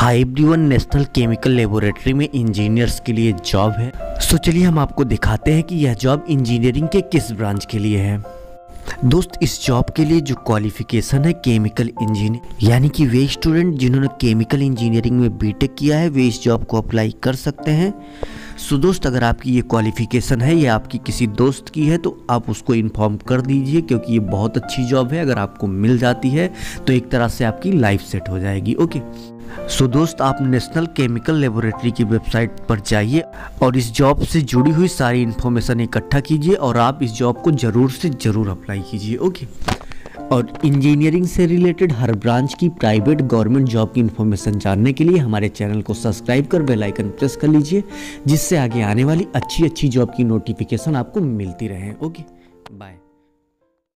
High everyone, national chemical laboratory में engineers के लिए जॉब है। सो चलिए हम आपको दिखाते हैं कि यह जॉब इंजीनियरिंग के किस ब्रांच के लिए है। दोस्त, इस जॉब के लिए जो क्वालिफिकेशन है केमिकल इंजीनियर, यानी कि वे स्टूडेंट जिन्होंने केमिकल इंजीनियरिंग में बीटेक किया है वे इस जॉब को अप्लाई कर सकते हैं। सो दोस्त, अगर आपकी ये क्वालिफिकेशन है या आपकी किसी दोस्त की है तो आप उसको इन्फॉर्म कर दीजिए, क्योंकि ये बहुत अच्छी जॉब है। अगर आपको मिल जाती है तो एक तरह से आपकी लाइफ सेट हो जाएगी। ओके, सो दोस्त, आप नेशनल केमिकल लेबोरेटरी की वेबसाइट पर जाइए और इस जॉब से जुड़ी हुई सारी इन्फॉर्मेशन इकट्ठा कीजिए और आप इस जॉब को ज़रूर से ज़रूर अप्लाई कीजिए। ओके, और इंजीनियरिंग से रिलेटेड हर ब्रांच की प्राइवेट गवर्नमेंट जॉब की इन्फॉर्मेशन जानने के लिए हमारे चैनल को सब्सक्राइब कर बेल आइकन प्रेस कर लीजिए, जिससे आगे आने वाली अच्छी जॉब की नोटिफिकेशन आपको मिलती रहे। Okay, bye.